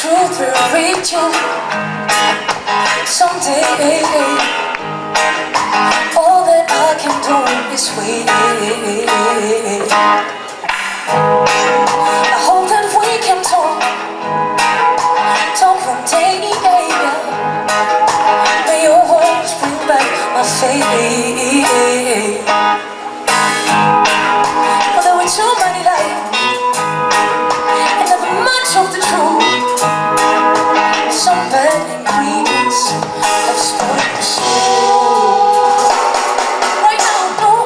truth will reach you someday. All that I can do is wait. I hope that we can talk one day. May your words bring back my faith. But there were too many lies and never much of the truth. Some bad ingredients have spoiled the soul. Right now, no,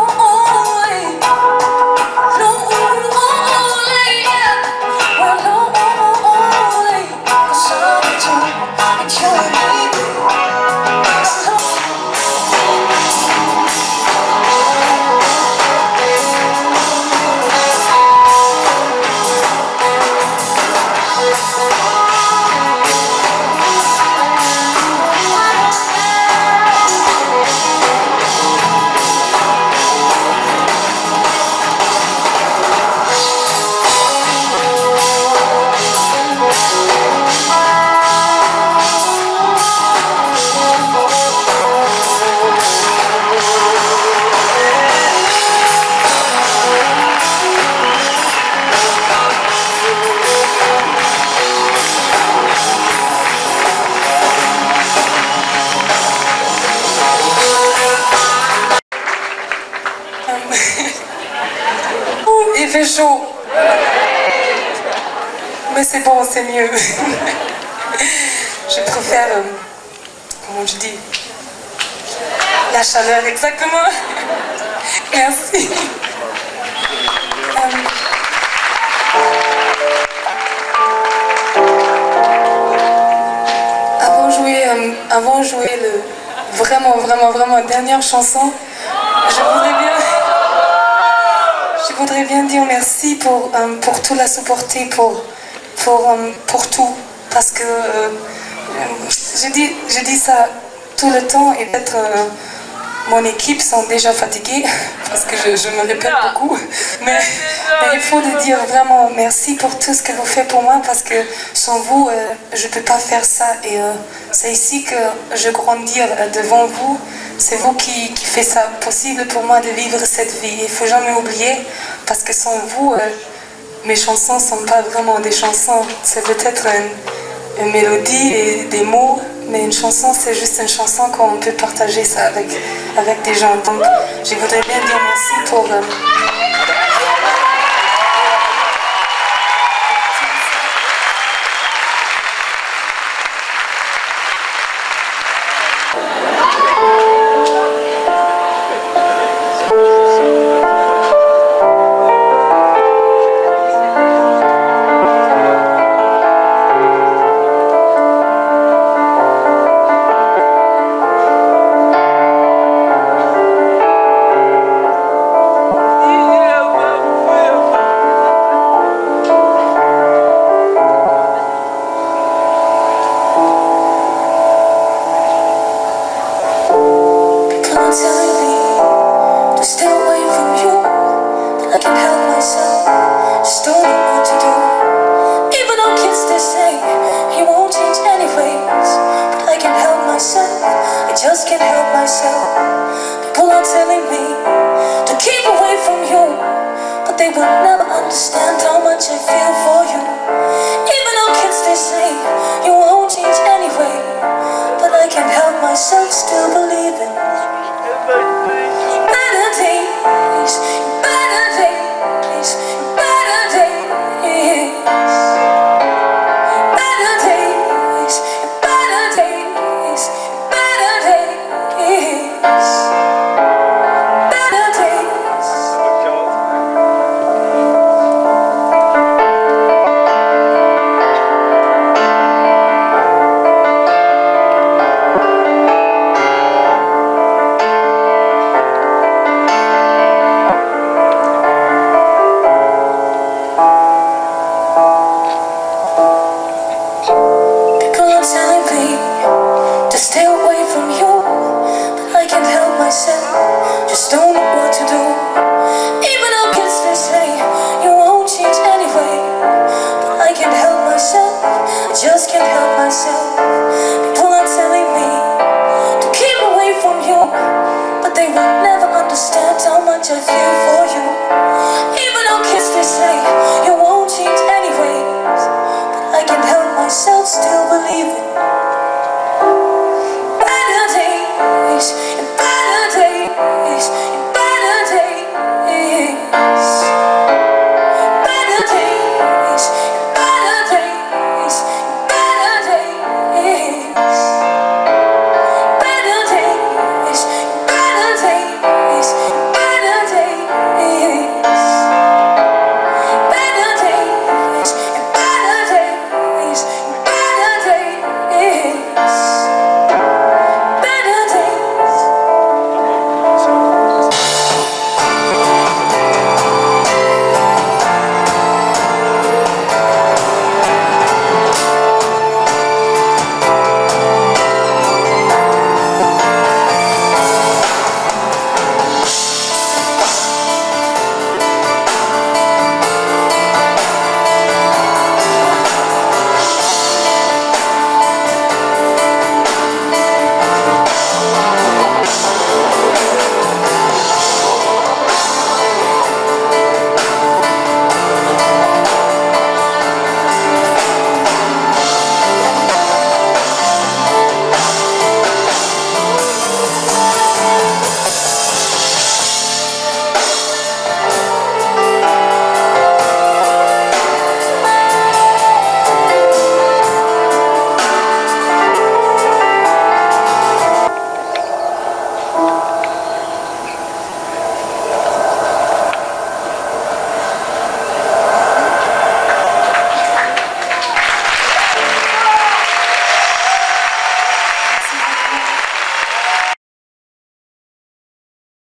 yeah. Well, no, the solitude and you and me. Il fait chaud, mais c'est bon, c'est mieux. Je préfère, comment je dis, la chaleur, exactement. Merci. Avant de jouer vraiment dernière chanson, je voudrais bien dire merci pour tout la supporter, pour tout, parce que je dis ça tout le temps et peut-être mon équipe sont déjà fatiguées parce que je me répète beaucoup, mais il faut le dire vraiment merci pour tout ce que vous faites pour moi, parce que sans vous je ne peux pas faire ça, et c'est ici que je grandis devant vous. C'est vous qui faites ça possible pour moi de vivre cette vie. Il ne faut jamais oublier, parce que sans vous, mes chansons ne sont pas vraiment des chansons. C'est peut-être une mélodie et des mots, mais une chanson, c'est juste une chanson qu'on peut partager ça avec des gens. Donc, je voudrais bien dire merci pour... Just can't help myself. People are telling me to keep away from you, but they will never understand how much I feel for you. Even though kids they say you won't change anyway, but I can't help myself still believing better days, better days, better days. myself still believing